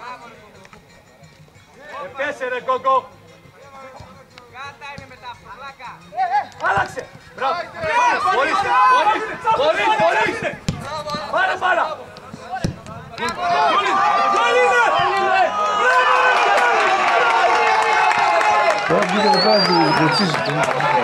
Έπιασε ρε Κόκο. Κάτα είναι μετά αυτό, πλάκα. Άλλαξε. Μπράβο. Χωρίς. Πάρε πάρα. Τώρα βγήκε το πράγμα του Τσίζη.